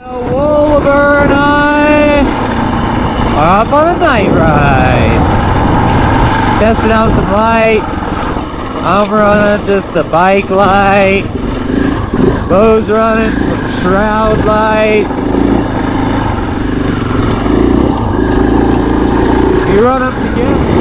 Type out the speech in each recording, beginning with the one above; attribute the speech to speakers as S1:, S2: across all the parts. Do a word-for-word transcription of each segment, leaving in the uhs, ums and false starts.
S1: Wolver and I are up on a night ride. Testing out some lights. I'm running just a bike light. Bo's running some shroud lights. You run them together.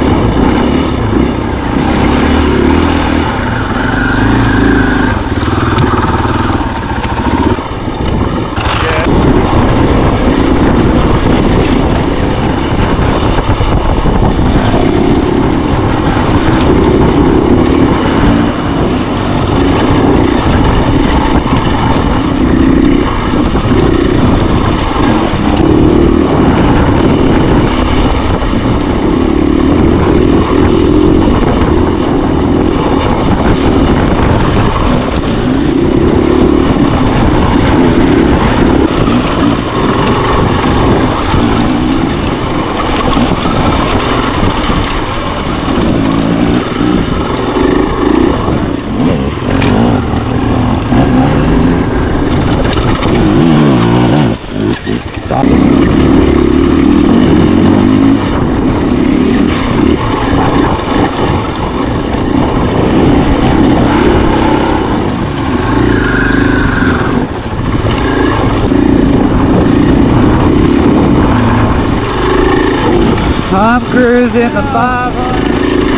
S1: Tom Cruise in the five hundred.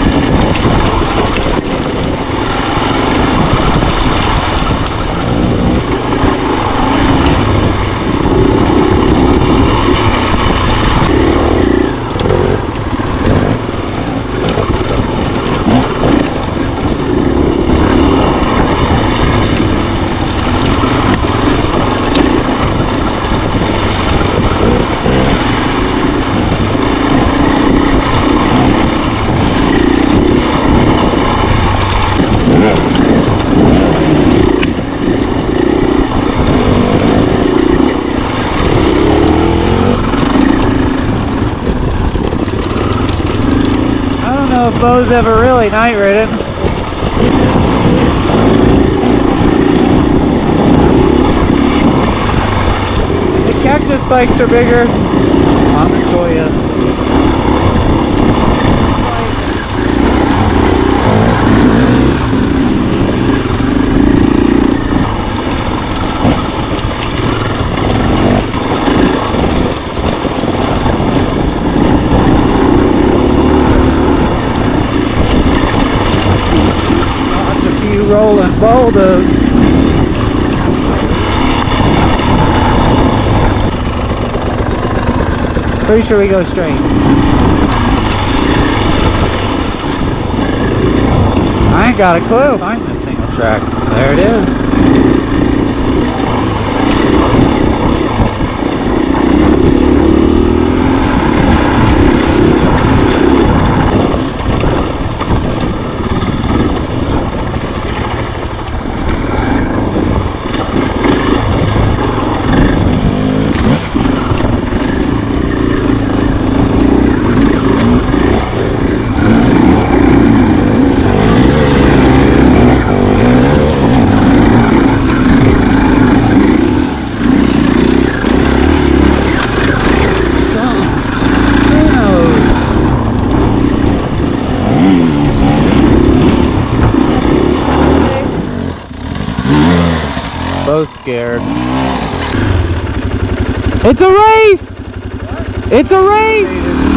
S1: If Bo's ever really night ridden. The cactus bikes are bigger on the Joya. Rolling boulders. Pretty sure we go straight. I ain't got a clue. Find this single track. There it is. So scared. It's a race! What? It's a race!